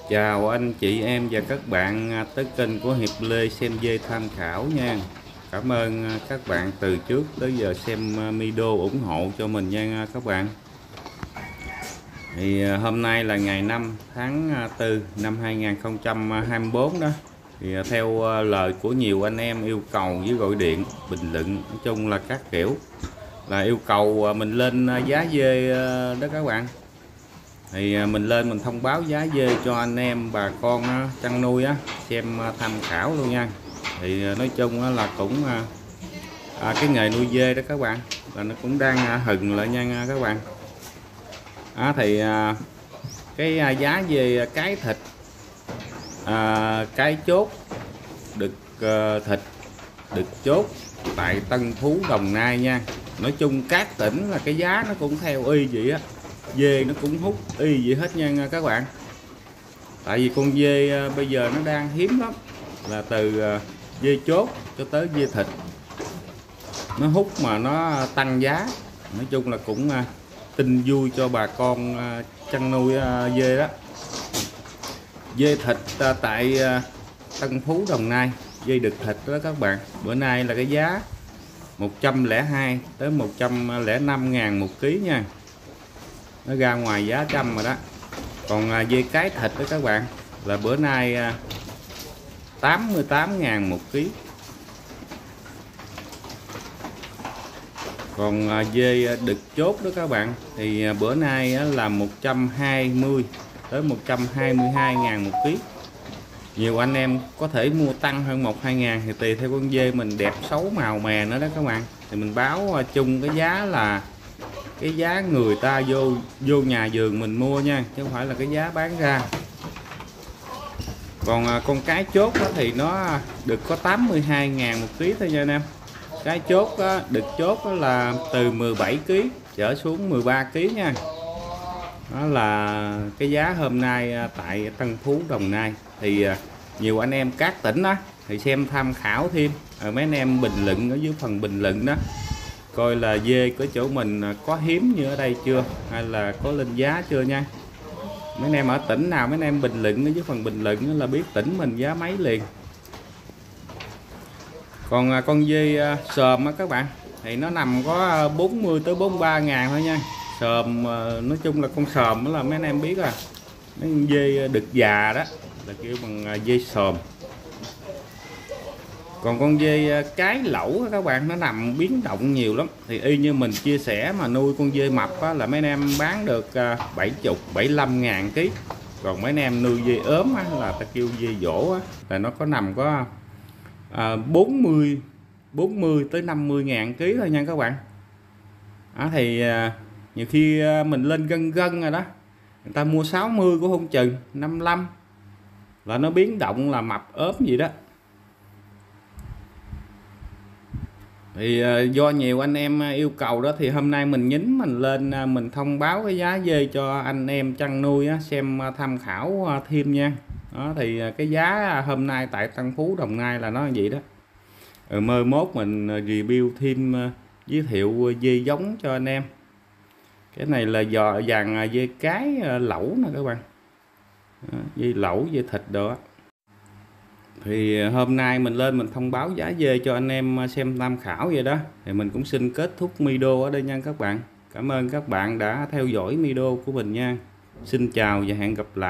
Chào anh chị em và các bạn tới kênh của Hiệp Lê xem dê tham khảo nha. Cảm ơn các bạn từ trước tới giờ xem video ủng hộ cho mình nha các bạn. Thì hôm nay là ngày 5 tháng 4 năm 2024 đó. Thì theo lời của nhiều anh em yêu cầu với gọi điện bình luận, nói chung là các kiểu là yêu cầu mình lên giá dê đó các bạn. Thì mình lên mình thông báo giá dê cho anh em bà con chăn nuôi xem tham khảo luôn nha. Thì nói chung là cũng cái nghề nuôi dê đó các bạn là nó cũng đang hừng lại nha các bạn. Thì cái giá về cái thịt cái chốt đực thịt đực chốt tại Tân Phú Đồng Nai nha. Nói chung các tỉnh là cái giá nó cũng theo y vậy á, dê nó cũng hút y vậy hết nha các bạn. Tại vì con dê bây giờ nó đang hiếm lắm, là từ dê chốt cho tới dê thịt nó hút mà nó tăng giá. Nói chung là cũng tin vui cho bà con chăn nuôi dê đó. Dê thịt tại Tân Phú Đồng Nai, dê đực thịt đó các bạn, bữa nay là cái giá 102 tới 105 ngàn một ký nha, nó ra ngoài giá trăm rồi đó. Còn dê cái thịt đó các bạn là bữa nay 88 ngàn một ký. Còn dê đực chốt đó các bạn thì bữa nay là 120 tới 122 ngàn một ký. Nhiều anh em có thể mua tăng hơn 1-2 ngàn thì tùy theo con dê mình đẹp xấu màu mè nữa đó các bạn. Thì mình báo chung cái giá là cái giá người ta vô nhà vườn mình mua nha, chứ không phải là cái giá bán ra. Còn con cái chốt thì nó được có 82 ngàn một ký thôi nha anh em. Cái chốt đực chốt là từ 17 kg trở xuống 13 kg nha. Đó là cái giá hôm nay tại Tân Phú Đồng Nai. Thì nhiều anh em các tỉnh đó thì xem tham khảo thêm, mấy anh em bình luận ở dưới phần bình luận đó, coi là dê của chỗ mình có hiếm như ở đây chưa, hay là có lên giá chưa nha. Mấy anh em ở tỉnh nào mấy anh em bình luận ở dưới phần bình luận là biết tỉnh mình giá mấy liền. Còn con dê sờm các bạn thì nó nằm có 40 tới 43 ngàn thôi nha. Sờm nói chung là con sờm đó là mấy anh em biết à, mấy con dê đực già đó là kêu bằng dê sờm. Còn con dê cái lẩu các bạn nó nằm biến động nhiều lắm, thì y như mình chia sẻ mà nuôi con dê mập là mấy anh em bán được 70 75 ngàn ký. Còn mấy anh em nuôi dê ốm là ta kêu dê dỗ là nó có nằm có 40 tới 50 ngàn ký thôi nha các bạn. Thì nhiều khi mình lên gân rồi đó, người ta mua 60 cũng không chừng 55 là nó biến động là mập ốm gì đó. Thì do nhiều anh em yêu cầu đó thì hôm nay mình nhín mình lên mình thông báo cái giá dê cho anh em chăn nuôi xem tham khảo thêm nha. Đó thì cái giá hôm nay tại Tân Phú Đồng Nai là nó vậy đó. Mai mốt mình review thêm, giới thiệu dê giống cho anh em. Cái này là dàn dê cái lẩu nè các bạn. Dê lẩu dê thịt đó. Thì hôm nay mình lên mình thông báo giá dê cho anh em xem tham khảo vậy đó. Thì mình cũng xin kết thúc video ở đây nha các bạn. Cảm ơn các bạn đã theo dõi video của mình nha. Xin chào và hẹn gặp lại.